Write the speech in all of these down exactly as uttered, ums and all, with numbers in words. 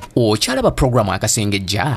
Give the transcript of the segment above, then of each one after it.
okyalaba programu Akasengejja.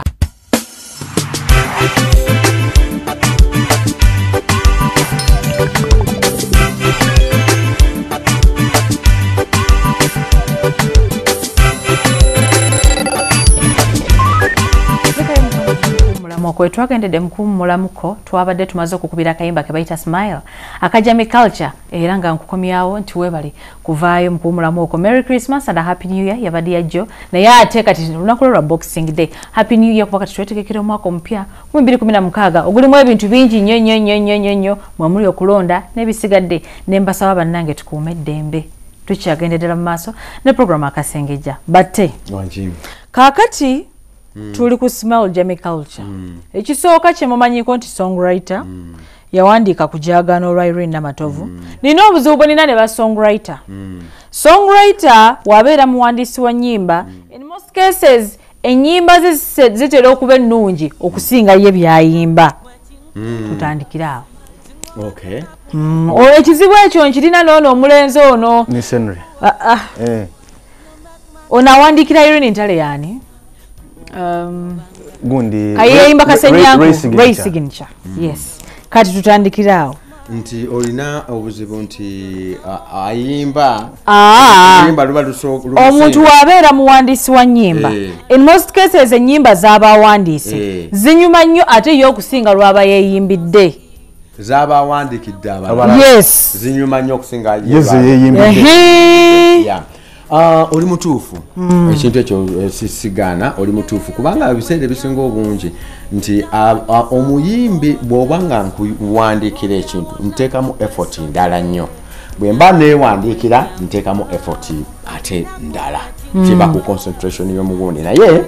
Moko twagendedde mukummulamuko twabadde tumaze okukubira akayimba ke bayita Smile akajami culture era nga nkukomyawo nti webali kuvaayo mukummulamuko. Merry Christmas and a Happy New Year yabadde yajjo naye ate kati lunaku lwa Boxing Day. Happy New Year kubanga twetegekera omwaka omupya mu bbiri kumi na mukaaga ogulimu ebintu bingi nnyo nnyo nnyo nnyo nnyo nnyo mwamuli okulonda n'ebisigadde ne mbasaba bannange tukuume eddembe tukyagenderera mu maaso ne programu Akasengejja batte kaakati Mm. tuli ku Smile Jami Culture. Mm. Ekisooka kye mumanyiko nti songwriter mm. yawandiika ku Jagano olwa Irene Namatovu. Mm. Nina obuzibu bwe nina ne ba songwriter. Mm. Songwriter wabeera muwandiisi wa nnyimba. Mm. In most cases ennyimba zitera okuba ennungi okusinga ye byayimba. Mm. Tutandikira awo. Okay. Mm. O ekizibu ekyo nkirina n'ono omulenzi ono. Ni Henry. Ah, ah. Eh. Onawandiikira Irene ntale yani? Um, gundi ayimba kasenyangu race signature. Mm. Yes. Kati tutandikirawo. Nti olina obuzibu nti ayimba ayimba luba lusoko omuntu wabeera muwandiisi wa nnyimba. Eh. In most cases ennyimba z'abawandiisi eh. zinyuma nnyo ate yo okusinga lwaba yeeyimbidde. Z'abawandiikidde abalala. Yes. Zinyuma nnyo okusinga yeeyimbidde. Yeah. Uh, oli mutuufu mm. ekintu ekyo sisigana oli mutuufu kubanga ebiseera ebisinga obungi nti uh, uh, omuyimbi bw'obanga nkuwandiikira ekintu nteekamu effort ndala nnyo bwe mba neewandiikira nteekamu effort ate ndala mm. kiba ku concentration y'omugundi naye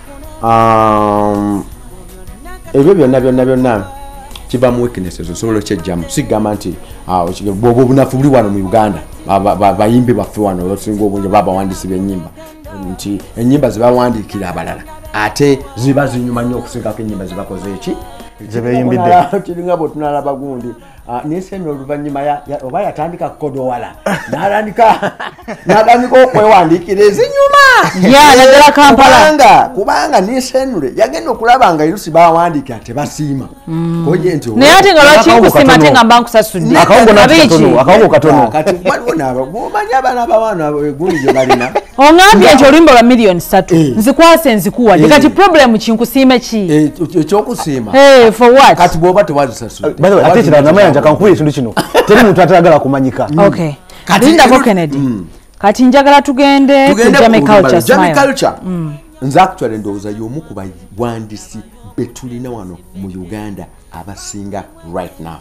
um, ebyo byonna byonna byonna kiba mu weaknesses osobola okyejjamu sigamba nti bw'oba obunafu buli wano mu Uganda bayimbi baffe wano osinga obungi babawandiisi b'ennyimba nti ennyimba zibawandiikira abalala ate ziba zinyuma nnyo okusingako ennyimba zibakoze eki zebeeyimbidde kiringa bwe tunalaba gundi n'esemi oluvannyuma oba yatandika kodowala n'atandika n'atandika okwewandiikira ezinyuma naddala Kampala kubanga n'esenule yagenda okulaba nga irusi bawandiika tebasiima naye ate nga lwaki nkusiima ate nga mba nkusasudde akawungo katono kati waliwo naabo bw'omanyi abaana bawaana gundi gye balina oŋambye nti oluyimba lwa miliyoni ssatu nzikwase nzikuwadde kati problemu kinkusiime ki ekyokusiima for what kati bw'oba tewazisasudde ate kiranga mayanja kankuwa ekintu kino teri muntu atayagala kumanyika. Okay. Lindako Kennedy. Mm. Kati njagala tugende ku Jami Culture. Jami Culture. Mm. Nze actually ndowooza y'omu ku bawandiisi be tulina wano mu Uganda abasinga right now.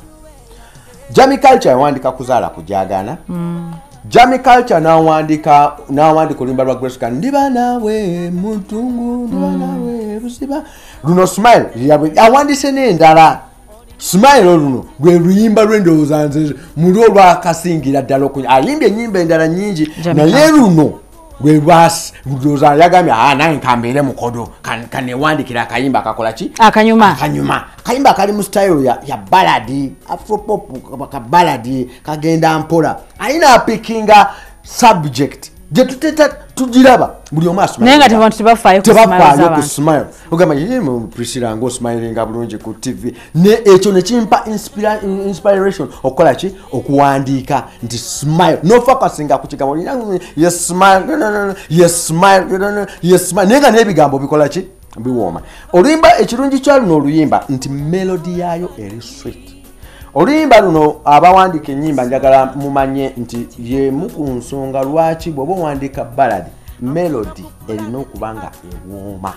Jami Culture yawandika kuzaala kujagana. Mm. Jami Culture nawandika nawandika oluyimba lwa Grace Kan ndiba nawe mutungu ndiba nawe busiba luno Smile yawandise n'endala. Smile luno lwe luyimba lw'endowooza nze mulwo lwakasingira ddala okunya ayimbye ennyimba endala nnyingi naye luno lwe lwasi ndowooza yagambye ah nange kambeere mukodo kanewandikira akayimba akakola ki akanyuma akanyuma akayimba kali mu style ya, ya baladi afropop ka baladi kagenda mpola ayina apikinga subject je tuteta tujiraba buli omaso nenga tebantu tebafaayo ku Smile ogamba yeye mu Priscilla ngo smiling bulungi ku T V ne ekyo ne kimpa inspiration okola ki okuwandiika nti Smile no focusing ku kigambo yes smile no no no yes smile no no yes smile nenga n'ebigambo bikola ki biwoma oluyimba ekirungi kya luno oluyimba nti melody yayo eri sweet oluyimba luno abawandiika ennyimba njagala mumanye nti ye mu ku nsonga lwaki bw'oba owandiika ballad melody erina okubanga ewooma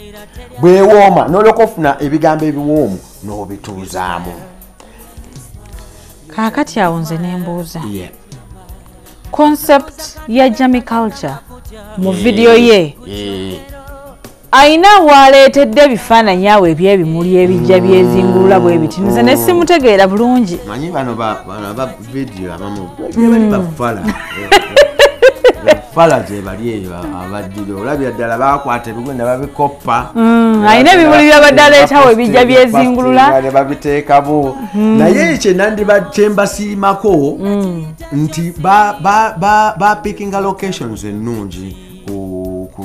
bwewooma n'olyoka ofuna ebigambo ebiwoomu n'obituuzaamu. Kaakati awo nze nembuuza yeah. Concept ya Jami Culture mu yeah. video ye yeah. Aina waleetedde ebifaananyi awo ebyebimuli ebijja byezingulula bwe biti nze ne simutegeera bulungi manyi bano ba video abamu bali bafala bafala je bali eyo abadde olabya ddala bakwata ebigwenda babikoppa aina ebimuli byabadde aleetawo ebijja byezingulula ne babiteekabo naye ekyo nandi bakyembasiimako nti ba picking locations ennungi ku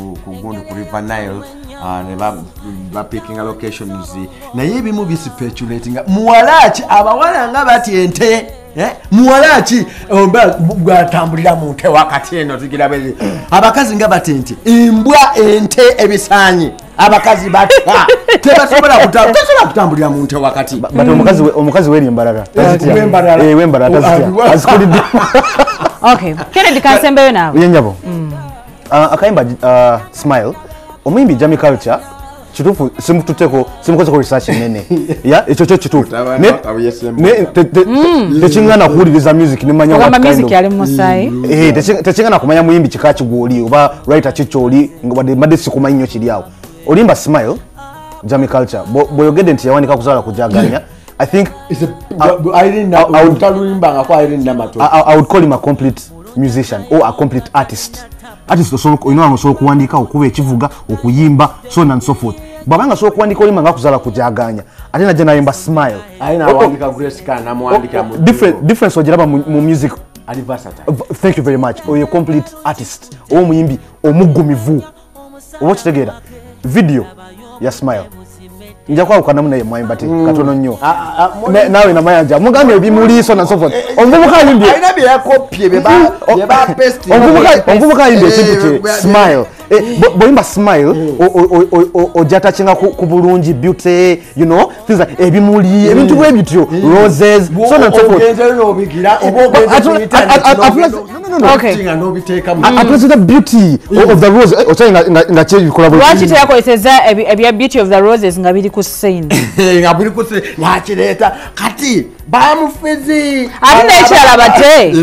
gundi ku River Nile uh, ne ba ba picking locations naye ebimu bisipeculating muwalaaki abawala nga batente eh muwalaaki omba gwatambulira mu nte wakati eno tugirabe abakazi nga batente imbwa ente ebisanyi abakazi batwa tebasobola kutambulira kutambulira mu nte wakati but omukazi omukazi weri embarara eh wembarara tazitya azikulidde okay Kennedy Kasembeyo nawe yenjabo akayimba Smile omuyimbi Jamie Culture chitufu simututeko simukoze ko research nene ya echo cyo chitufu ne techingana kuwuliriza music nimanya wa music yali musai eh techingana kumanya muyimbi kikachi gwoli oba writer chicholi ngobade madesi kumanyo chiliawo olimba Smile Jamie Culture boyogede nti yawanika kuzala kujaganya I think it's a I didn't know I would tell you mbanga kwa I didn't know I would call him a complete musician or a complete artist artist so you know so kuandika okuba ekivuga okuyimba so on and so forth babanga so kuandika olimba ngakuzala kujaganya ate na jena yimba Smile aina awandika Grace kana muandika mu different difference ojiraba mu music anniversary thank you very much or you complete artist o muyimbi omugumivu watch together video ya Smile nja kwa ukana muna yemwa te katono nnyo nawe na mayanja mugambe bimuliso na so forth omvubuka yimbi aina bya copy beba beba paste omvubuka omvubuka yimbi ekintu Smile boyimba Smile ojata chinga ku bulungi beauty you know things like ebimuli ebintu bwe bityo roses so na so forth ogenze no bigira obogenze ku internet no no no okay no biteka mu at the beauty of the rose ochanga nga che collaboration wachi teyako iseza ebya beauty of the roses ngabiri ku scene ngabiri ku scene wachireta kati bamufezi alina echala bate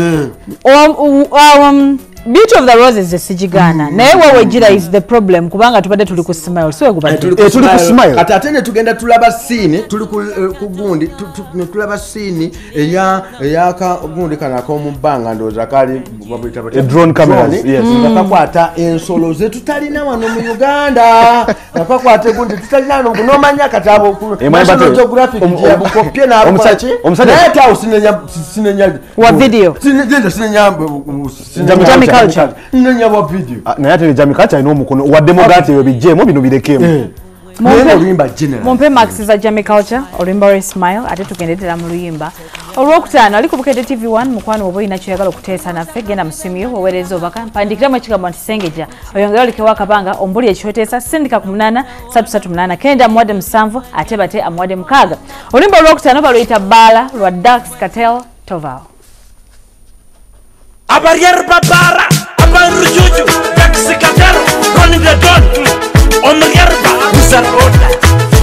um beauty of the roses esijigana naye wewe jira is the problem kubanga tubadde tuli ku Smile so kubadde tuli ku Smile kati atene tugenda tulaba scene tuli ku gundi tulaba scene eya eya ka gundi kana ko mubanga ndoza kali babita bata drone cameras yes bakakwata ensolo ze tutalina wano mu Uganda bakakwata gundi tutalina no kunomanya katabo ku National Geographic ya bukopye na abachi naye tawo sinenya sinenya wa video sinenya sinenya Jamie Culture nenya wa video na yate Jamie Culture ino mukono wa demography yo bijemo bino birekemo Mumpe olimba general Mumpe Max za Jamie Culture olimba Smile ate tugendetera mu luyimba olwokutana ali ku Bukedde T V one mukwano obo ina kyagala kuteesa na fe genda musimyo owereza obaka mpandikira mu kigambo Akasengejja oyongera likewa kabanga ombuli ekyoteesa sindika ku munana tatu tatu munana kenda mwade musanvu ate bate amwade mukaga olimba olwokutana baluyita bala lwa Dax Cartel Tovao Abarier babara, abanru juju, taxi kater, running the door. On the yerba, wizard order.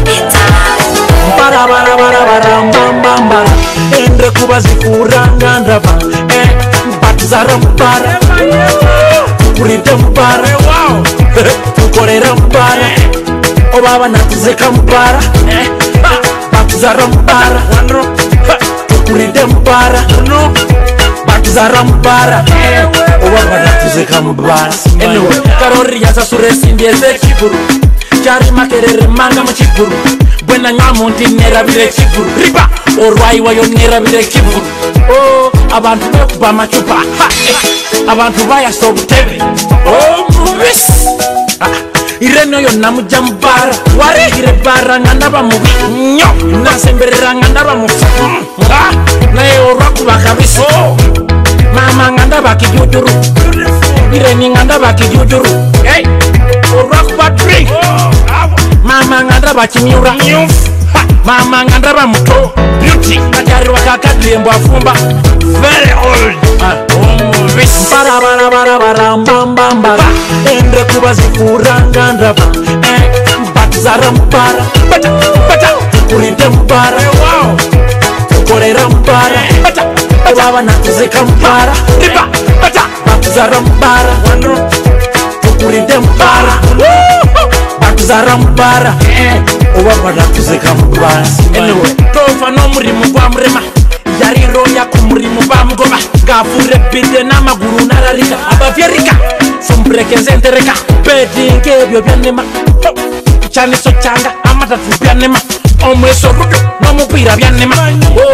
Bara bara bara bara bam bam bara. Endre kubazi kuranga ndaba. Eh, batizara mbara. Kurite mbara. Wow. Tukorera mbara. Obaba natuzeka mbara. Eh, batizara mbara. Wanro. Kurite mbara. No. Zarambara owa batuzeka mubara anyway karori yaza suresi ndieze kiburu cyari makerere manga mu kiburu bwena nyamundi nerabire kiburu riba orwayi wayo nerabire kiburu oh abantu bekuba machupa abantu baya sobutebe oh mubis ireno yo namujja mubara warigire bara ngandaba mubi nyo nasemberera ngandaba mu naye orwakuba kabisa mama nganda bakijujuru ireni nganda bakijujuru hey rock battery mama nganda bakimyura mama nganda bamuto beauty katari wakakadlembo afumba very old para para para para mbamba mbamba ende kubazi kuranga ndaba eh batizara mpara bata bata urinde mpara wow korera mpara bata baba natuzeka mpara riba bata batuzara mpara wanro tukurinde mpara batuzara mpara obaba natuzeka mpara anyway tofa no murimu kwa mrema yari roya ku murimu ba mgoba gafure bide na maguru nararika abavyerika sombrekeze entereka bedinge byo byanema cyane so cyanga amata tubyanema omweso rudo no mupira byanema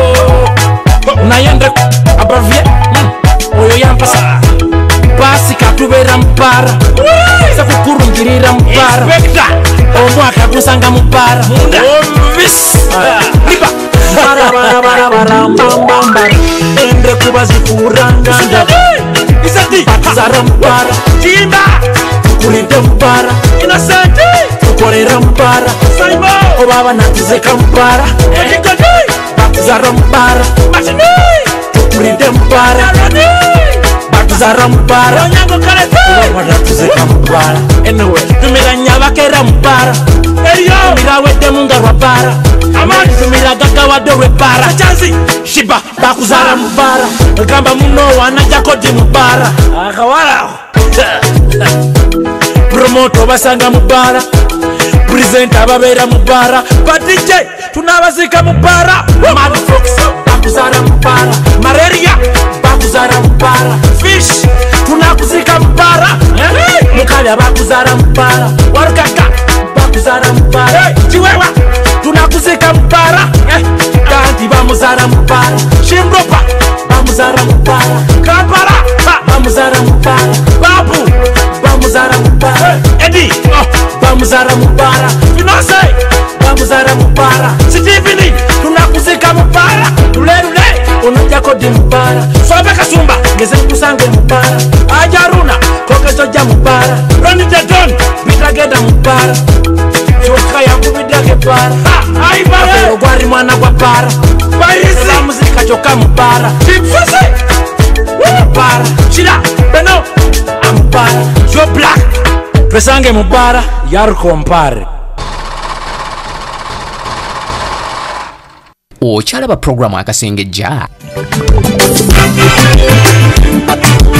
oh nayende abavye oyo yampasa basi tubera mpara za kukurungirira mpara omwaka gusanga mpara ombis liba bara bara bara bara mbamba endre kubazifuranga isati zara mpara jimba kurinde mpara innocent kukorera mpara saimo obaba natizeka mpara zara mpara machine kurinde mpara zara mpara nyango kalete obaba natizeka mpara anyway tumira nyabakera mpara eriyo tumira wede munga rwapara amani tumira gaga wadowe para chanzi shiba bakuzara mpara kamba muno wanajja kodi mpara akawala promoto basanga mpara presenter ababera mpara patije tunabazika mpara mad fox bakuzara mpara malaria bakuzara mpara fish tunakuzika mpara mukabya bakuzara mpara warukaka bakuzara mpara chiwewa tunakuzika mpara kanti bamuzara mpara shimropa bamuzara mpara kampara bamuzara mpara babu bamuzara mpara edi bamuzara mpara finose bamuzara mpara sitivini tunakuzika mpara lulelule unajako di mpara sobe kasumba ngeze kusange mpara ajaruna kokezo ja mpara roni jadon bitageda mpara choka yangu bidage para ai bale gwari mwana kwa para baisi la muzika choka mpara tipfuse mpara chira beno ampara jo black pesange mpara yar kompare okyalaba programu Akasengejja.